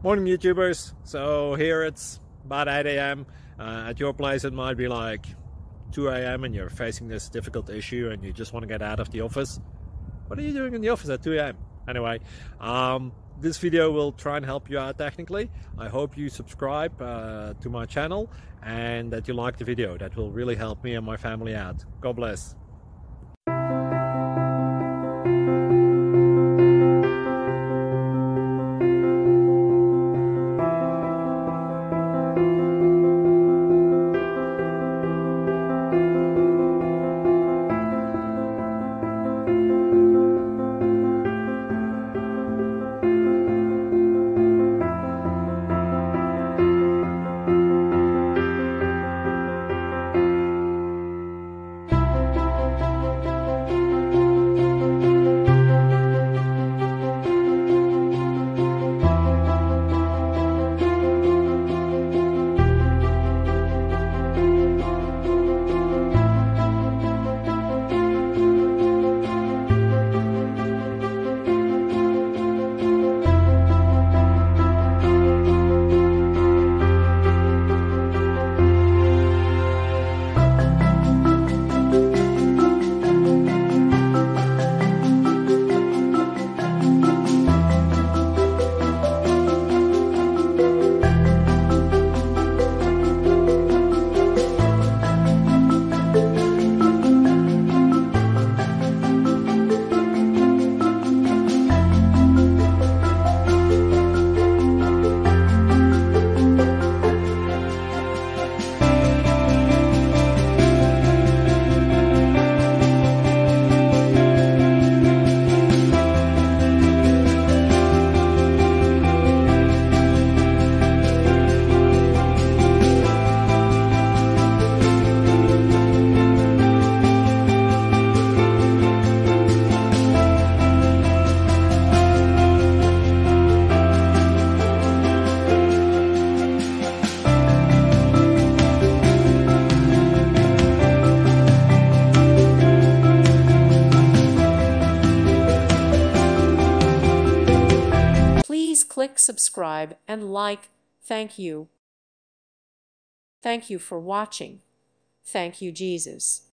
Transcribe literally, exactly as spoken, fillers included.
Morning YouTubers. So here it's about eight A M Uh, at your place it might be like two A M and you're facing this difficult issue and you just want to get out of the office. What are you doing in the office at two A M? Anyway, um, this video will try and help you out technically. I hope you subscribe uh, to my channel and that you like the video. That will really help me and my family out. God bless. Please click subscribe and like. Thank you. Thank you for watching. Thank you, Jesus.